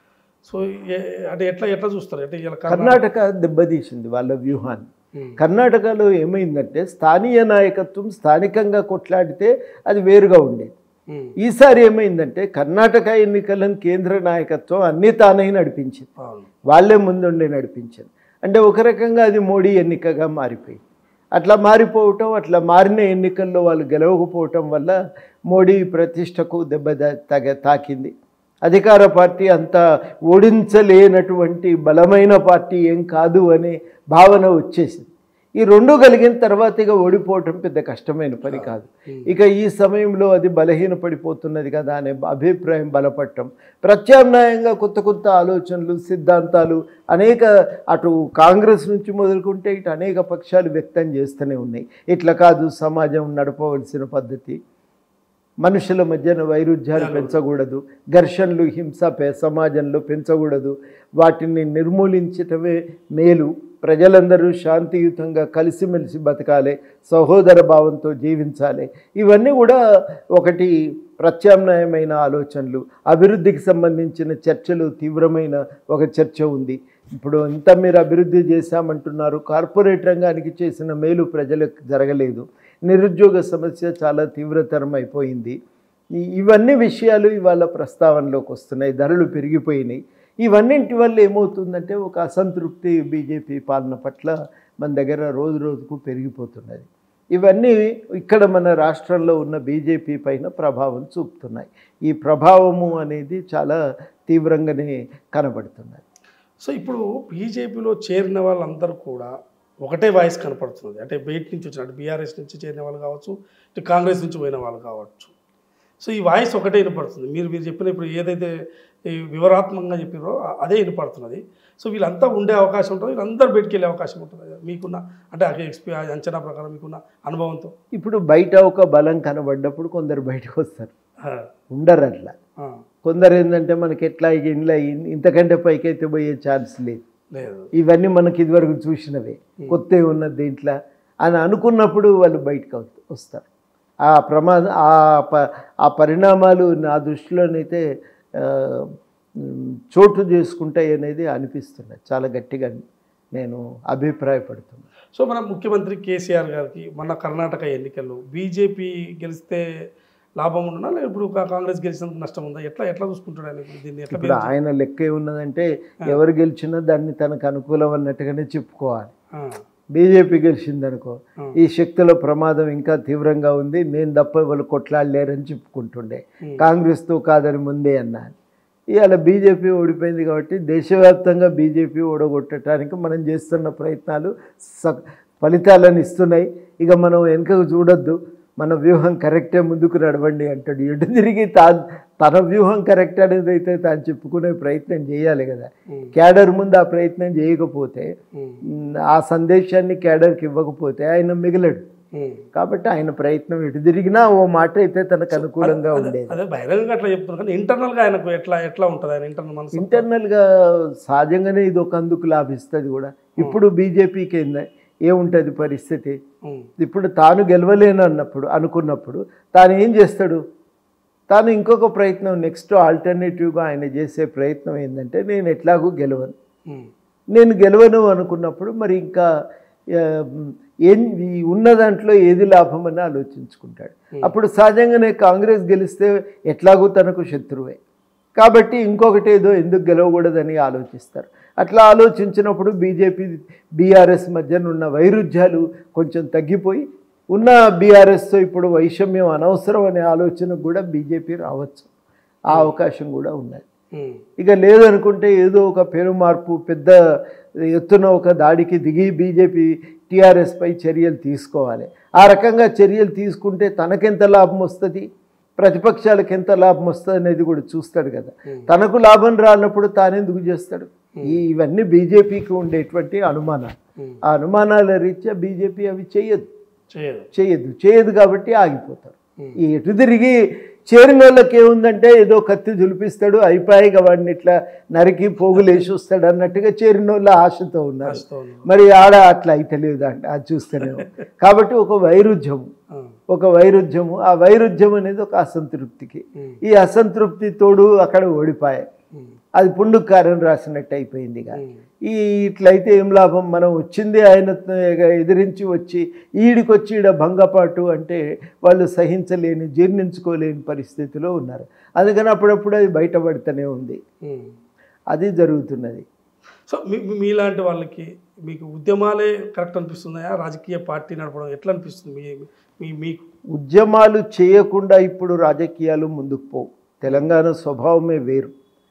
సో అంటే ఎట్లా ఎట్లా చూస్తారు అంటే కర్ణాటక దెబ్బతీసింది వాళ్ళ వ్యూహాన్ని. కర్ణాటకలో ఏమైందంటే స్థానియ నాయకత్వం స్థానికంగా కొట్లాడితే అది వేరుగా ఉండేది. ఈసారి ఏమైందంటే కర్ణాటక ఎన్నికలను కేంద్ర నాయకత్వం అన్ని తానే నడిపించింది, వాళ్ళే ముందుండి నడిపించింది. అంటే ఒక రకంగా అది మోడీ ఎన్నికగా మారిపోయింది. అట్లా మారిపోవటం, అట్లా మారిన ఎన్నికల్లో వాళ్ళు గెలవకపోవటం వల్ల మోడీ ప్రతిష్టకు దెబ్బ తగ తాకింది. అధికార పార్టీ అంత ఓడించలేనటువంటి బలమైన పార్టీ ఏం కాదు అనే భావన వచ్చేసింది. ఈ రెండు కలిగిన తర్వాత ఇక ఓడిపోవటం పెద్ద కష్టమైన పని కాదు. ఇక ఈ సమయంలో అది బలహీనపడిపోతున్నది కదా అనే అభిప్రాయం బలపడటం, ప్రత్యామ్నాయంగా కొత్త కొత్త ఆలోచనలు సిద్ధాంతాలు అనేక అటు కాంగ్రెస్ నుంచి మొదలుకుంటే ఇటు అనేక పక్షాలు వ్యక్తం చేస్తూనే ఉన్నాయి. ఇట్లా కాదు సమాజం నడపవలసిన పద్ధతి, మనుషుల మధ్యన వైరుధ్యాలు పెంచకూడదు, ఘర్షణలు హింస సమాజంలో పెంచకూడదు, వాటిని నిర్మూలించటమే మేలు, ప్రజలందరూ శాంతియుతంగా కలిసిమెలిసి బతకాలి, సహోదర భావంతో జీవించాలి. ఇవన్నీ కూడా ఒకటి ప్రత్యామ్నాయమైన ఆలోచనలు. అభివృద్ధికి సంబంధించిన చర్చలు తీవ్రమైన ఒక చర్చ ఉంది. ఇప్పుడు ఇంత మీరు అభివృద్ధి చేశామంటున్నారు, కార్పొరేట్ రంగానికి చేసిన మేలు ప్రజలకు జరగలేదు, నిరుద్యోగ సమస్య చాలా తీవ్రతరం అయిపోయింది. ఇవన్నీ విషయాలు ఇవాళ ప్రస్తావనలోకి వస్తున్నాయి, ధరలు పెరిగిపోయినాయి. ఇవన్నింటి వల్ల ఏమవుతుందంటే ఒక అసంతృప్తి బీజేపీ పాలన పట్ల మన దగ్గర రోజు రోజుకు పెరిగిపోతున్నది. ఇవన్నీ ఇక్కడ మన రాష్ట్రంలో ఉన్న బీజేపీ పైన ప్రభావం చూపుతున్నాయి. ఈ ప్రభావము అనేది చాలా తీవ్రంగానే కనబడుతున్నది. సో ఇప్పుడు బీజేపీలో చేరిన వాళ్ళందరూ కూడా ఒకటే వాయిస్ కనపడుతుంది. అంటే బయట నుంచి వచ్చిన అంటే బీఆర్ఎస్ నుంచి చేరిన వాళ్ళు కావచ్చు, ఇటు కాంగ్రెస్ నుంచి పోయిన వాళ్ళు కావచ్చు. సో ఈ వాయిస్ ఒకటే వినపడుతుంది. మీరు మీరు చెప్పిన ఇప్పుడు ఏదైతే ఈ వివరాత్మకంగా చెప్పారో అదే వినపడుతున్నది. సో వీళ్ళంతా ఉండే అవకాశం ఉంటుంది, వీళ్ళందరూ బయటికి వెళ్ళే అవకాశం ఉంటుంది మీకున్న అంటే ఎక్స్పీ అంచనా ప్రకారం మీకున్న అనుభవంతో. ఇప్పుడు బయట ఒక బలం కనబడ్డప్పుడు కొందరు బయటకు వస్తారు, ఉండరు అట్లా. కొందరు ఏంటంటే మనకి ఎట్లా ఇంట్లో ఇంతకంటే పైకైతే పోయే ఛాన్స్ లేదు, ఇవన్నీ మనకి ఇదివరకు చూసినవే, కొత్త ఉన్నది దీంట్లో అని అనుకున్నప్పుడు వాళ్ళు బయటకు వస్తారు. ఆ ప్రమాద ఆ పరిణామాలు నా దృష్టిలోనైతే చోటు చేసుకుంటాయి అనేది అనిపిస్తున్నది, చాలా గట్టిగా నేను అభిప్రాయపడుతున్నాను. సో మన ముఖ్యమంత్రి కేసీఆర్ గారికి మన కర్ణాటక ఎన్నికల్లో బీజేపీ గెలిస్తే లాభం ఉన్నా లేదా ఇప్పుడు కాంగ్రెస్ గెలిచినందుకు నష్టం ఉందా, ఎట్లా ఎట్లా చూసుకుంటాడు ఆయన దీన్ని? ఎట్లా ఇప్పుడు ఆయన లెక్క ఏమున్నదంటే ఎవరు గెలిచినా దాన్ని తనకు అనుకూలం అన్నట్టుగానే చెప్పుకోవాలి. బీజేపీ గెలిచిందనుకో ఈ శక్తుల ప్రమాదం ఇంకా తీవ్రంగా ఉంది, నేను తప్ప వాళ్ళు కొట్లాడలేరని చెప్పుకుంటుండే, కాంగ్రెస్తో కాదని ముందే అన్నాను. ఇవాళ బీజేపీ ఓడిపోయింది కాబట్టి దేశవ్యాప్తంగా బీజేపీ ఓడగొట్టడానికి మనం చేస్తున్న ప్రయత్నాలు స ఫలితాలను ఇస్తున్నాయి. ఇక మనం వెనుకకు చూడొద్దు, మన వ్యూహం కరెక్టే, ముందుకు నడవండి అంటాడు. ఎటు తిరిగి తా తన వ్యూహం కరెక్ట్ అనేది అయితే తాను చెప్పుకునే ప్రయత్నం చేయాలి కదా. క్యాడర్ ముందు ఆ ప్రయత్నం చేయకపోతే, ఆ సందేశాన్ని క్యాడర్కి ఇవ్వకపోతే ఆయన మిగలడు. కాబట్టి ఆయన ప్రయత్నం ఎటు తిరిగినా ఓ మాట అయితే తనకు అనుకూలంగా ఉండేది. అదే బహిరంగంగా అట్లా చెప్తున్నారు కానీ ఇంటర్నల్గా ఆయనకు ఎట్లా ఎట్లా ఉంటుంది ఆయన ఇంటర్నల్ మనసు? ఇంటర్నల్గా సహజంగానే ఇది ఒక అందుకు లాభిస్తుంది కూడా. ఇప్పుడు బీజేపీకి ఏందా ఏముంటుంది పరిస్థితి? ఇప్పుడు తాను గెలవలేను అన్నప్పుడు అనుకున్నప్పుడు తాను ఏం చేస్తాడు? తాను ఇంకొక ప్రయత్నం నెక్స్ట్ ఆల్టర్నేటివ్గా ఆయన చేసే ప్రయత్నం ఏంటంటే నేను ఎట్లాగూ గెలవను, నేను గెలవను అనుకున్నప్పుడు మరి ఇంకా ఏం ఉన్న దాంట్లో ఏది లాభం అని ఆలోచించుకుంటాడు. అప్పుడు సహజంగానే కాంగ్రెస్ గెలిస్తే ఎట్లాగూ తనకు శత్రువే కాబట్టి ఇంకొకటి ఏదో ఎందుకు గెలవకూడదని ఆలోచిస్తారు. అట్లా ఆలోచించినప్పుడు బీజేపీ బీఆర్ఎస్ మధ్యన ఉన్న వైరుధ్యాలు కొంచెం తగ్గిపోయి ఉన్న బీఆర్ఎస్తో ఇప్పుడు వైషమ్యం అనవసరం అనే ఆలోచనకు కూడా బీజేపీ రావచ్చు, ఆ అవకాశం కూడా ఉన్నది. ఇక లేదనుకుంటే ఏదో ఒక పేరు మార్పు పెద్ద ఎత్తున ఒక దాడికి దిగి బీజేపీ టీఆర్ఎస్ పై చర్యలు తీసుకోవాలి. ఆ రకంగా చర్యలు తీసుకుంటే తనకెంత లాభం వస్తుంది, ప్రతిపక్షాలకు ఎంత లాభం వస్తుంది అనేది కూడా చూస్తాడు కదా. తనకు లాభం రానప్పుడు తానెందుకు చేస్తాడు? ఈ ఇవన్నీ బీజేపీకి ఉండేటువంటి అనుమానాలు. ఆ అనుమానాల రీత్యా బీజేపీ అవి చేయదు చేయదు చేయదు కాబట్టి ఆగిపోతారు. ఈ ఎటు తిరిగి చేరిన వాళ్ళకి ఏముందంటే ఏదో కత్తి జులిపిస్తాడు, అయిపోయిగా వాడిని ఇట్లా నరికి పోగులేసి వస్తాడు అన్నట్టుగా చేరిన వాళ్ళు ఆశతో ఉన్నారు. మరి ఆడ అట్లా అయితే లేదు అంట, అది చూస్తూనే. కాబట్టి ఒక వైరుధ్యము ఒక వైరుధ్యము ఆ వైరుధ్యం అనేది ఒక అసంతృప్తికి, ఈ అసంతృప్తి తోడు అక్కడ ఓడిపోయాయి. అది పుండుకారం రాసినట్టు అయిపోయింది. ఈ ఇట్లయితే ఏం లాభం? మనం వచ్చింది ఆయన ఎదిరించి వచ్చి ఈడికొచ్చి ఈడ భంగపాటు అంటే వాళ్ళు సహించలేని జీర్ణించుకోలేని పరిస్థితిలో ఉన్నారు. అందుకని అప్పుడప్పుడు అది బయటపడుతూనే ఉంది, అది జరుగుతున్నది. సో మీ మీలాంటి వాళ్ళకి మీకు ఉద్యమాలే కరెక్ట్ అనిపిస్తున్నాయా? రాజకీయ పార్టీ నడపడం ఎట్లా అనిపిస్తుంది మీ మీకు? ఉద్యమాలు చేయకుండా ఇప్పుడు రాజకీయాలు ముందుకు పోవు. తెలంగాణ స్వభావమే వేరు.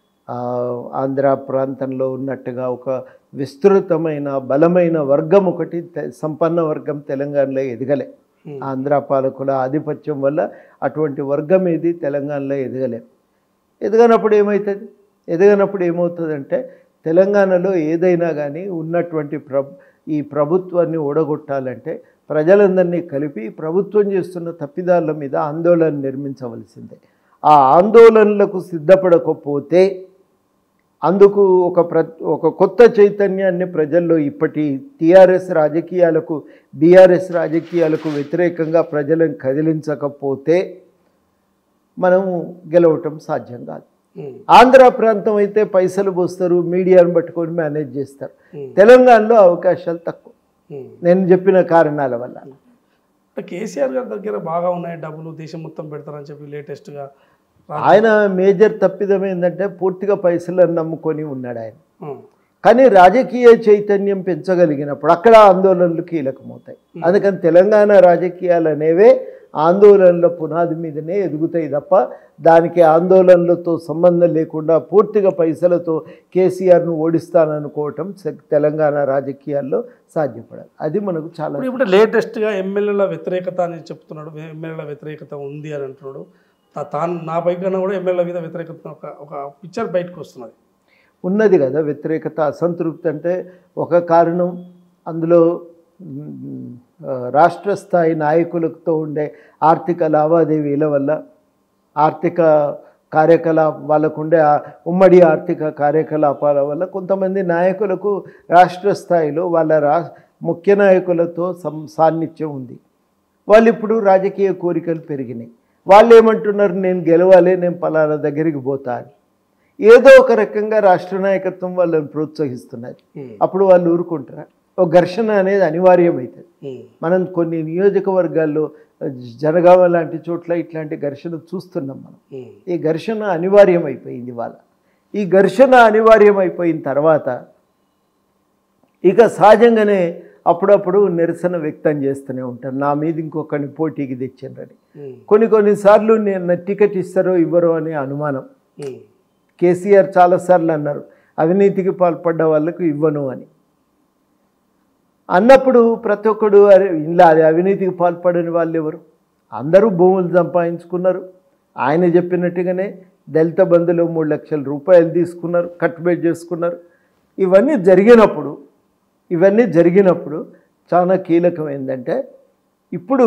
ఆంధ్ర ప్రాంతంలో ఉన్నట్టుగా ఒక విస్తృతమైన బలమైన వర్గం ఒకటి సంపన్న వర్గం తెలంగాణలో ఎదగలే. ఆంధ్ర పాలకుల ఆధిపత్యం వల్ల అటువంటి వర్గం ఏది తెలంగాణలో ఎదగలే. ఎదగనప్పుడు ఏమవుతుంది? ఎదగనప్పుడు ఏమవుతుందంటే తెలంగాణలో ఏదైనా కానీ ఉన్నటువంటి ప్ర ఈ ప్రభుత్వాన్ని ఓడగొట్టాలంటే ప్రజలందరినీ కలిపి ప్రభుత్వం చేస్తున్న తప్పిదాల మీద ఆందోళన నిర్మించవలసిందే. ఆ ఆందోళనలకు సిద్ధపడకపోతే అందుకు ఒక ప్ర ఒక కొత్త చైతన్యాన్ని ప్రజల్లో ఇప్పటి టీఆర్ఎస్ రాజకీయాలకు బీఆర్ఎస్ రాజకీయాలకు వ్యతిరేకంగా ప్రజలను కదిలించకపోతే మనం గెలవటం సాధ్యం కాదు. ఆంధ్ర ప్రాంతం అయితే పైసలు పోస్తారు, మీడియాను పట్టుకొని మేనేజ్ చేస్తారు. తెలంగాణలో అవకాశాలు తక్కువ, నేను చెప్పిన కారణాల వల్ల. కేసీఆర్ గారి దగ్గర బాగా ఉన్నాయి డబ్బులు, దేశం మొత్తం పెడతారని చెప్పి లేటెస్ట్గా ఆయన మేజర్ తప్పిదం ఏంటంటే పూర్తిగా పైసలను నమ్ముకొని ఉన్నాడు ఆయన. కానీ రాజకీయ చైతన్యం పెంచగలిగినప్పుడు అక్కడ ఆందోళనలు కీలకమవుతాయి. అందుకని తెలంగాణ రాజకీయాలు అనేవే ఆందోళనల పునాది మీదనే ఎదుగుతాయి తప్ప దానికి ఆందోళనలతో సంబంధం లేకుండా పూర్తిగా పైసలతో కేసీఆర్ను ఓడిస్తాననుకోవటం తెలంగాణ రాజకీయాల్లో సాధ్యపడాలి. అది మనకు చాలా ఇప్పుడు లేటెస్ట్గా ఎమ్మెల్యేల వ్యతిరేకత అని చెప్తున్నాడు. ఎమ్మెల్యేల వ్యతిరేకత ఉంది అని అంటున్నాడు. తాను నా పైకన్నా కూడా ఎమ్మెల్యేల మీద వ్యతిరేకత ఒక ఒక పిక్చర్ బయటకు వస్తున్నది. ఉన్నది కదా వ్యతిరేకత, అసంతృప్తి. అంటే ఒక కారణం అందులో రాష్ట్ర స్థాయి నాయకులతో ఉండే ఆర్థిక లావాదేవీల వల్ల, ఆర్థిక కార్యకలాప వాళ్ళకు ఉండే ఉమ్మడి ఆర్థిక కార్యకలాపాల వల్ల కొంతమంది నాయకులకు రాష్ట్ర స్థాయిలో వాళ్ళ రా ముఖ్య నాయకులతో సం సాన్నిధ్యం ఉంది. వాళ్ళు ఇప్పుడు రాజకీయ కోరికలు పెరిగినాయి. వాళ్ళు ఏమంటున్నారు, నేను గెలవాలి, నేను పలానా దగ్గరికి పోతా అని. ఏదో ఒక రకంగా రాష్ట్ర నాయకత్వం వాళ్ళని ప్రోత్సహిస్తున్నది. అప్పుడు వాళ్ళు ఊరుకుంటారా? ఒక ఘర్షణ అనేది అనివార్యమవుతుంది. మనం కొన్ని నియోజకవర్గాల్లో జనగామ లాంటి చోట్ల ఇట్లాంటి ఘర్షణ చూస్తున్నాం మనం. ఈ ఘర్షణ అనివార్యమైపోయింది వాళ్ళ. ఈ ఘర్షణ అనివార్యమైపోయిన తర్వాత ఇక సహజంగానే అప్పుడప్పుడు నిరసన వ్యక్తం చేస్తూనే ఉంటారు, నా మీద ఇంకొకరిని పోటీకి తెచ్చిండ్రని. కొన్ని కొన్నిసార్లు నేను టికెట్ ఇస్తారో ఇవ్వరో అనే అనుమానం. కేసీఆర్ చాలాసార్లు అన్నారు అవినీతికి పాల్పడ్డ వాళ్ళకు ఇవ్వను అని. అన్నప్పుడు ప్రతి ఒక్కడు అరే ఇలా అవినీతికి పాల్పడని వాళ్ళు ఎవరు? అందరూ భూములు సంపాదించుకున్నారు. ఆయన చెప్పినట్టుగానే దళిత బంధులో మూడు లక్షల రూపాయలు తీసుకున్నారు, కట్టుబడి చేసుకున్నారు. ఇవన్నీ జరిగినప్పుడు ఇవన్నీ జరిగినప్పుడు చాలా కీలకం ఏంటంటే ఇప్పుడు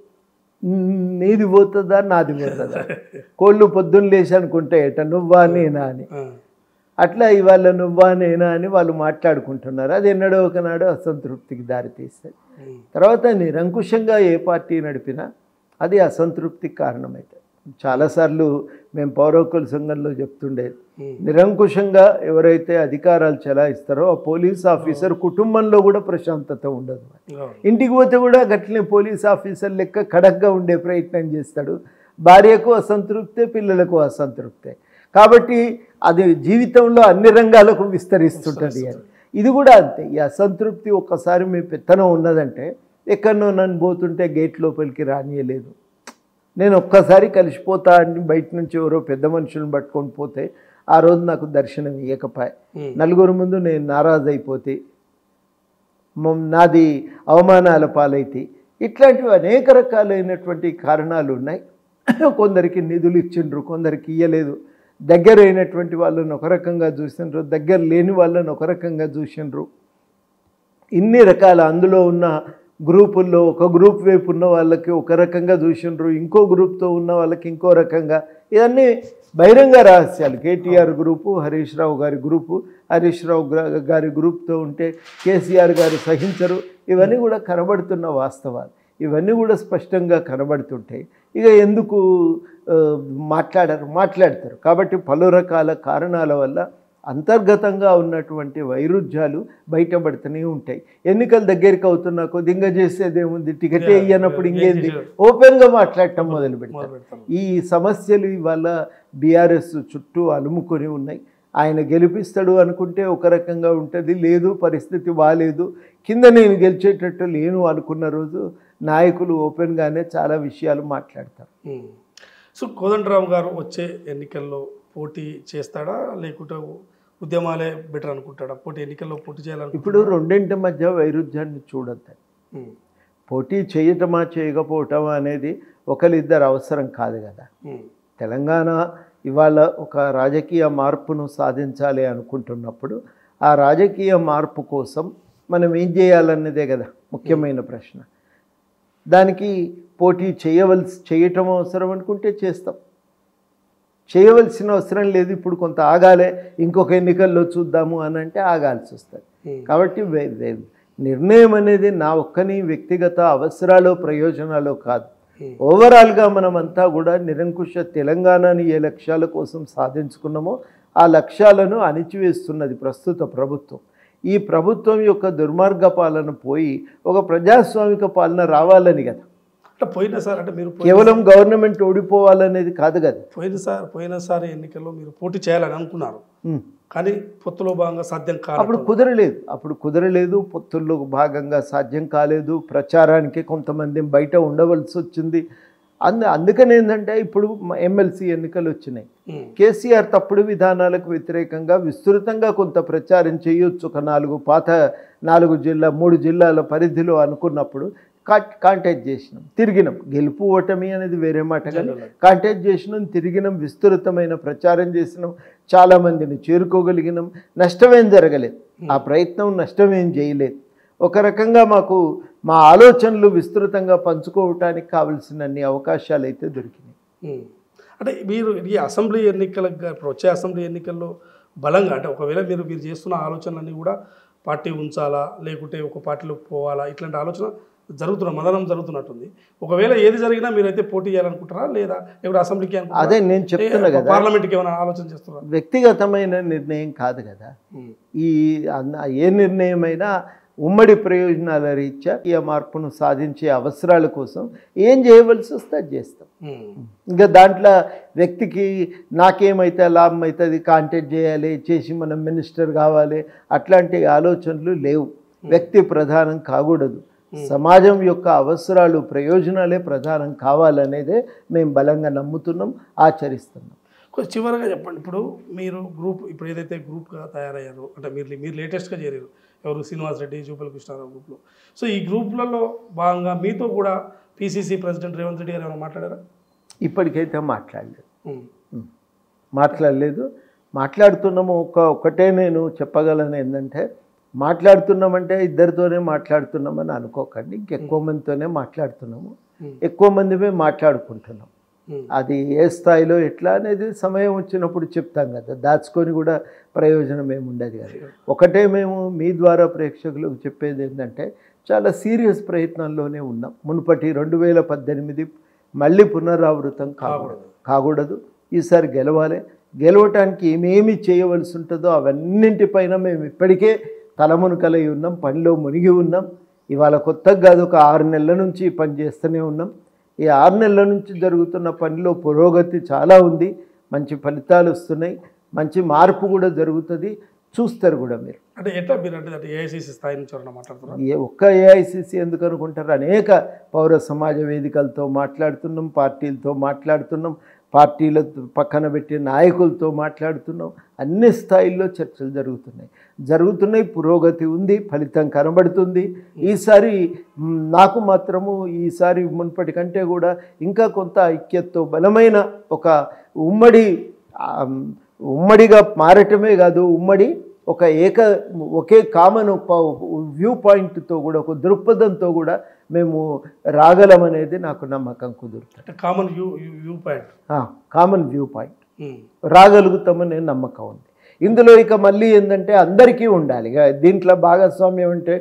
నీది పోతుందా నాది పోతుందా, కోళ్ళు పొద్దున్న లేచి అనుకుంటే ఎట నువ్వా నేనా అని. అట్లా ఇవాళ నువ్వా నేనా అని వాళ్ళు మాట్లాడుకుంటున్నారు. అది ఎన్నడో ఒకనాడు అసంతృప్తికి దారితీస్తుంది. తర్వాత నిరంకుశంగా ఏ పార్టీ నడిపినా అది అసంతృప్తికి కారణమవుతుంది. చాలాసార్లు మేము పౌరకుల సంఘంలో చెప్తుండేది, నిరంకుశంగా ఎవరైతే అధికారాలు చెలాయిస్తారో ఆ పోలీస్ ఆఫీసర్ కుటుంబంలో కూడా ప్రశాంతత ఉండదు. ఇంటికి పోతే కూడా గట్లనే పోలీస్ ఆఫీసర్ లెక్క కడక్గా ఉండే ప్రయత్నం చేస్తాడు. భార్యకు అసంతృప్తే, పిల్లలకు అసంతృప్తే. కాబట్టి అది జీవితంలో అన్ని రంగాలకు విస్తరిస్తుంటుంది అని. ఇది కూడా అంతే. ఈ అసంతృప్తి ఒక్కసారి మీ పెత్తనం ఉన్నదంటే ఎక్కడనో నన్ను పోతుంటే గేట్ లోపలికి రానియలేదు, నేను ఒక్కసారి కలిసిపోతా అని బయట నుంచి ఎవరో పెద్ద మనుషులను పట్టుకొని పోతే ఆ రోజు నాకు దర్శనం ఇవ్వకపాయ, నలుగురు ముందు నేను నారాజు అయిపోతే, నాది అవమానాల పాలైతే, ఇట్లాంటివి అనేక రకాలైనటువంటి కారణాలు ఉన్నాయి. కొందరికి నిధులు ఇచ్చిండ్రు, కొందరికి ఇయ్యలేదు. దగ్గర అయినటువంటి వాళ్ళని ఒక రకంగా చూసిండ్రు, దగ్గర లేని వాళ్ళని ఒక రకంగా చూసిండ్రు. ఇన్ని రకాల అందులో ఉన్న గ్రూపుల్లో ఒక గ్రూప్ వైపు ఉన్న వాళ్ళకి ఒక రకంగా చూసిండ్రు, ఇంకో గ్రూప్తో ఉన్న వాళ్ళకి ఇంకో రకంగా. ఇవన్నీ బహిరంగ రహస్యాలు. కేటీఆర్ గ్రూపు, హరీష్ రావు గారి గ్రూపు, హరీష్ రావు గారి గ్రూప్తో ఉంటే కేసీఆర్ గారు సహించరు. ఇవన్నీ కూడా కనబడుతున్న వాస్తవాలు. ఇవన్నీ కూడా స్పష్టంగా కనబడుతుంటాయి. ఇక ఎందుకు మాట్లాడారు మాట్లాడతారు కాబట్టి పలు రకాల కారణాల వల్ల అంతర్గతంగా ఉన్నటువంటి వైరుధ్యాలు బయటపడుతూనే ఉంటాయి. ఎన్నికల దగ్గరికి అవుతున్నా కొద్దిగా చేసేదేముంది, టికెట్ ఇయ్యనప్పుడు ఇంకేంది, ఓపెన్గా మాట్లాడటం మొదలు పెడతారు. ఈ సమస్యలు ఇవాళ బీఆర్ఎస్ చుట్టూ అలుముకొని ఉన్నాయి. ఆయన గెలిపిస్తాడు అనుకుంటే ఒక రకంగా ఉంటుంది, లేదు పరిస్థితి బాగాలేదు, కింద నేను గెలిచేటట్టు లేను అనుకున్న రోజు నాయకులు ఓపెన్గానే చాలా విషయాలు మాట్లాడతారు. సో కోదండరామ్ గారు వచ్చే ఎన్నికల్లో పోటీ చేస్తాడా లేకుంటే ఉద్యమాలే బెటర్ అనుకుంటాడా? పోటీ ఎన్నికల్లో పోటీ చేయాలని ఇప్పుడు రెండింటి మధ్య వైరుధ్యాన్ని చూడద్దు. పోటీ చేయటమా చేయకపోవటమా అనేది ఒకరిద్దరు అవసరం కాదు కదా. తెలంగాణ ఇవాళ ఒక రాజకీయ మార్పును సాధించాలి అనుకుంటున్నప్పుడు ఆ రాజకీయ మార్పు కోసం మనం ఏం చేయాలన్నదే కదా ముఖ్యమైన ప్రశ్న. దానికి పోటీ చేయవలసి చేయటం అవసరం అనుకుంటే చేస్తాం, చేయవలసిన అవసరం లేదు. ఇప్పుడు కొంత ఆగాలే, ఇంకొక ఎన్నికల్లో చూద్దాము అని అంటే ఆగాల్సి వస్తుంది. కాబట్టి నిర్ణయం అనేది నా ఒక్కని వ్యక్తిగత అవసరాలు ప్రయోజనాలు కాదు. ఓవరాల్గా మనమంతా కూడా నిరంకుశ తెలంగాణని ఏ లక్ష్యాల కోసం సాధించుకున్నామో ఆ లక్ష్యాలను అణిచివేస్తున్నది ప్రస్తుత ప్రభుత్వం. ఈ ప్రభుత్వం యొక్క దుర్మార్గ పాలన పోయి ఒక ప్రజాస్వామిక పాలన రావాలని కదా. అంటే పోయిన సార్ అంటే మీరు పోయిన- కేవలం గవర్నమెంట్ ఓడిపోవాలనేది కాదు కదా. పోయిన సార్ పోయినసారి ఎన్నికల్లో మీరు పోటీ చేయాలని అనుకున్నారు, ఉమ్. కానీ పొత్తులో భాగంగా సాధ్యం అప్పుడు కాదు. కుదరలేదు అప్పుడు కుదరలేదు పొత్తుల్లో భాగంగా సాధ్యం కాలేదు. ప్రచారానికి కొంతమంది బయట ఉండవలసి వచ్చింది. అందు అందుకని ఏంటంటే ఇప్పుడు ఎమ్మెల్సీ ఎన్నికలు వచ్చినాయి. కేసీఆర్ తప్పుడు విధానాలకు వ్యతిరేకంగా విస్తృతంగా కొంత ప్రచారం చేయొచ్చు. ఒక నాలుగు పాత నాలుగు జిల్లా మూడు జిల్లాల పరిధిలో అనుకున్నప్పుడు కా కాంటాక్ట్ చేసినాం, తిరిగినాం. గెలుపు ఓటమి అనేది వేరే మాట, కానీ కాంటాక్ట్ చేసినాం, తిరిగినాం, విస్తృతమైన ప్రచారం చేసినాం, చాలామందిని చేరుకోగలిగినాం. నష్టమేం జరగలేదు, ఆ ప్రయత్నం నష్టమేం చేయలేదు. ఒక రకంగా మాకు మా ఆలోచనలు విస్తృతంగా పంచుకోవటానికి కావలసినన్ని అవకాశాలు అయితే దొరికినాయి. అంటే మీరు ఈ అసెంబ్లీ ఎన్నికలకు ఇప్పుడు వచ్చే అసెంబ్లీ ఎన్నికల్లో బలంగా అంటే ఒకవేళ మీరు మీరు చేస్తున్న ఆలోచనలన్నీ కూడా పార్టీ ఉంచాలా లేకుంటే ఒక పార్టీలో పోవాలా ఇట్లాంటి ఆలోచన జరుగుతున్న మదనం జరుగుతున్నట్టుంది. ఒకవేళ ఏది జరిగినా మీరైతే పోటీ చేయాలనుకుంటారా లేదా ఇప్పుడు అసెంబ్లీకి అదే నేను చెప్తున్నా కదా, పార్లమెంట్కి ఏమైనా ఆలోచన చేస్తున్నారా? వ్యక్తిగతమైన నిర్ణయం కాదు కదా. ఈ ఏ నిర్ణయమైనా ఉమ్మడి ప్రయోజనాల రీత్యా ఈ మార్పును సాధించే అవసరాల కోసం ఏం చేయవలసి వస్తే అది చేస్తాం. ఇంకా దాంట్లో వ్యక్తికి నాకేమైతే లాభం అవుతుంది, కాంటాక్ట్ చేయాలి, చేసి మనం మినిస్టర్ కావాలి, అట్లాంటి ఆలోచనలు లేవు. వ్యక్తి ప్రధానం కాకూడదు, సమాజం యొక్క అవసరాలు ప్రయోజనాలే ప్రధానం కావాలనేదే మేము బలంగా నమ్ముతున్నాం, ఆచరిస్తున్నాం. కొంచెం చివరిగా చెప్పండి, ఇప్పుడు మీరు గ్రూప్ ఇప్పుడు ఏదైతే గ్రూప్గా తయారయ్యారో అంటే మీరు మీరు లేటెస్ట్గా చేరారు ఎవరు శ్రీనివాస్ రెడ్డి జూపల్లి కృష్ణారావు గ్రూప్లో. సో ఈ గ్రూప్లలో భాగంగా మీతో కూడా పిసిసి ప్రెసిడెంట్ రేవంత్ రెడ్డి గారు ఏమైనా మాట్లాడారా? ఇప్పటికైతే మాట్లాడలేదు మాట్లాడలేదు మాట్లాడుతున్నాము. ఒక ఒకటే నేను చెప్పగలను ఏంటంటే, మాట్లాడుతున్నామంటే ఇద్దరితోనే మాట్లాడుతున్నామని అనుకోకండి. ఇంకెక్కువ మందితోనే మాట్లాడుతున్నాము, ఎక్కువ మందిమే మాట్లాడుకుంటున్నాం. అది ఏ స్థాయిలో ఎట్లా అనేది సమయం వచ్చినప్పుడు చెప్తాం కదా, దాచుకొని కూడా ప్రయోజనం ఏమి ఉండదు కదా. ఒకటే మేము మీ ద్వారా ప్రేక్షకులకు చెప్పేది ఏంటంటే, చాలా సీరియస్ ప్రయత్నంలోనే ఉన్నాం. మునుపటి రెండు వేల పద్దెనిమిది మళ్ళీ పునరావృతం కాకూడదు కాకూడదు ఈసారి గెలవాలి. గెలవటానికి ఏమేమి చేయవలసి ఉంటుందో అవన్నింటిపైన మేము ఇప్పటికే తలమునకలై ఉన్నాం, పనిలో మునిగి ఉన్నాం. ఇవాళ కొత్తగా కాదు, ఒక ఆరు నెలల నుంచి పని చేస్తూనే ఉన్నాం. ఈ ఆరు నెలల నుంచి జరుగుతున్న పనిలో పురోగతి చాలా ఉంది, మంచి ఫలితాలు వస్తున్నాయి, మంచి మార్పు కూడా జరుగుతుంది, చూస్తారు కూడా మీరు. అంటే ఎట్లా మీరు అంటే ఏఐసిసి స్థాయి నుంచి ఎవరైనా మాట్లాడుతున్నారు? ఏ ఒక్క ఏఐసిసి ఎందుకు అనుకుంటారు, అనేక పౌర సమాజ వేదికలతో మాట్లాడుతున్నాం, పార్టీలతో మాట్లాడుతున్నాం, పార్టీల పక్కన పెట్టి నాయకులతో మాట్లాడుతున్నాం. అన్ని స్థాయిల్లో చర్చలు జరుగుతున్నాయి జరుగుతున్నాయి పురోగతి ఉంది, ఫలితం కనబడుతుంది. ఈసారి నాకు మాత్రము ఈసారి మునుపటి కంటే కూడా ఇంకా కొంత ఐక్యతతో బలమైన ఒక ఉమ్మడి ఉమ్మడిగా మారటమే కాదు, ఉమ్మడి ఒక ఏక ఒకే కామన్ వ్యూ పాయింట్తో కూడా, ఒక దృక్పథంతో కూడా మేము రాగలమనేది నాకు నమ్మకం కుదురుతుంది. Common view view point common view point రాగలుగుతామనే నమ్మకం ఉంది. ఇందులో ఇక మళ్ళీ ఏంటంటే అందరికీ ఉండాలి. దీంట్లో భాగస్వామ్యం అంటే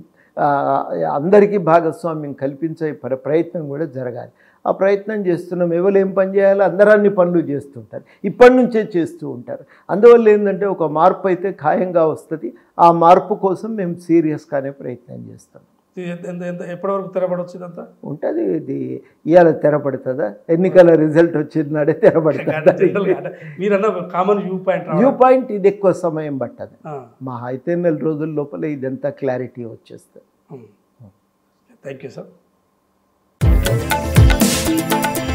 అందరికీ భాగస్వామ్యం కల్పించే ప్రయత్నం కూడా జరగాలి. ఆ ప్రయత్నం చేస్తున్నాం. ఎవరు ఏం పని చేయాలో అందరాన్ని పనులు చేస్తుంటారు, ఇప్పటి నుంచే చేస్తూ ఉంటారు. అందువల్ల ఏంటంటే ఒక మార్పు అయితే ఖాయంగా వస్తుంది. ఆ మార్పు కోసం మేము సీరియస్గానే ప్రయత్నం చేస్తాం. ఎప్పటివరకు తెరపడవచ్చు ఇదంతా ఉంటుంది. ఇది ఇవాళ తెరపడుతుందా, ఎన్నికల రిజల్ట్ వచ్చినాడే తెరపడుతుంది. Common view point view point ఇది ఎక్కువ సమయం పట్టదు, మా అయితే నెల రోజుల లోపల ఇదంతా క్లారిటీ వచ్చేస్తుంది. Thank you sir.